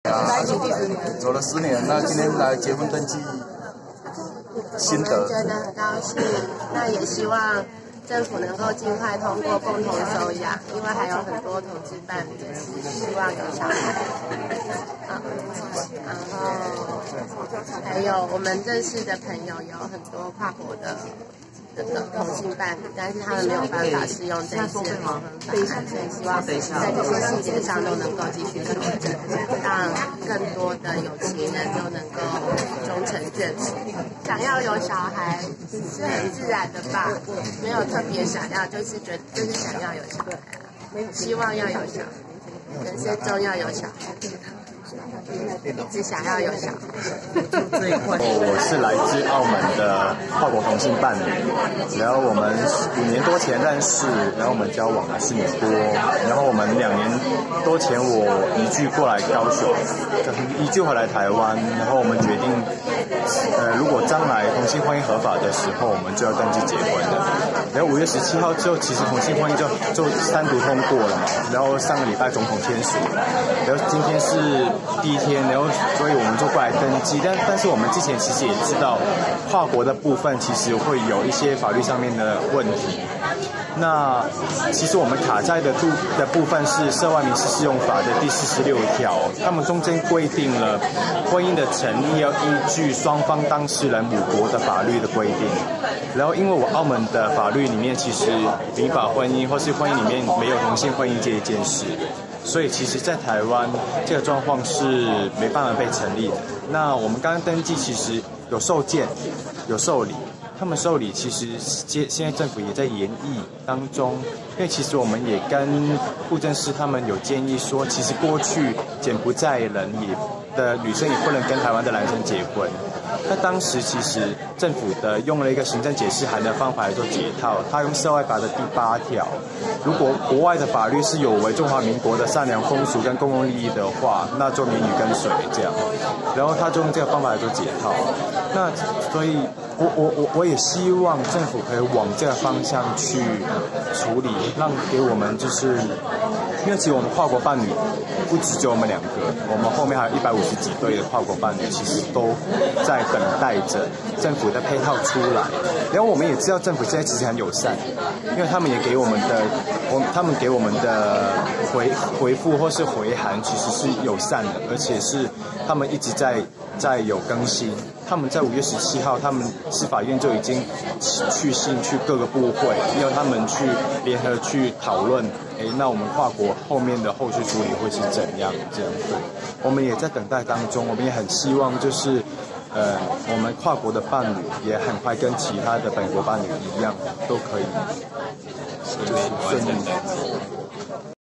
在一起第10年， 走了10年，那今天来结婚登记，心得。 觉得很高兴，那也希望政府能够尽快通过共同收养，因为还有很多同志伴侣也是希望有小孩。然后还有我们认识的朋友有很多跨国的同性伴侣，但是他们没有办法适用这一次的同婚法案，所以希望在这些细节上都能够继续修正，让更多的有情人都能够终成眷属。想要有小孩是很自然的吧，没有特别想要，就是想要有小孩啊，希望要有小孩，人生中要有小孩。一直想要有小孩。 我是来自澳门的跨国同性伴侣，然后我们5年多前认识，然后我们交往了4年多，然后我们2年多前我移居过来高雄，移居回来台湾，然后我们决定，如果将来同性婚姻合法的时候，我们就要登记结婚了。然后5月17号之后，其实同性婚姻就3读通过了嘛，然后上个礼拜总统签署，然后今天是第1天，然后所以我们就过来登记。但是我们之前其实也知道，跨国的部分其实会有一些法律上面的问题。那其实我们卡在的部分是《涉外民事适用法》的第46条，他们中间规定了婚姻的成立要依据双方当事人母国的法律的规定。然后因为我澳门的法律里面其实民法婚姻或是婚姻里面没有同性婚姻这一件事，所以其实在台湾这个状况是没办法被成立的。那我们刚刚登记其实有受件有受理，他们受理其实现在政府也在研议当中，因为其实我们也跟户政司他们有建议说，其实过去柬埔寨人的女生也不能跟台湾的男生结婚。那当时其实政府用了一个行政解释函的方法来做解套，他用涉外法的第8条，如果国外的法律是有违中华民国的善良风俗跟公共利益的话，那就免予跟随这样。然后他就用这个方法来做解套。那所以我也希望政府可以往这个方向去处理，让给我们就是因为其实我们跨国伴侣不只有我们2个，我们后面还有150几对的跨国伴侣，其实都在等待着政府的配套出来。然后我们也知道政府现在其实很友善，因为他们也给我们的回复或是回函其实是友善的，而且是他们一直在有更新。他们在5月17号，他们司法院就已经去信去各个部会，要他们去联合去讨论，那我们跨国后面的后续处理会是怎样？这样对，我们也在等待当中，我们也很希望就是我们跨国的伴侣也很快跟其他的本国伴侣一样，都可以就是顺利。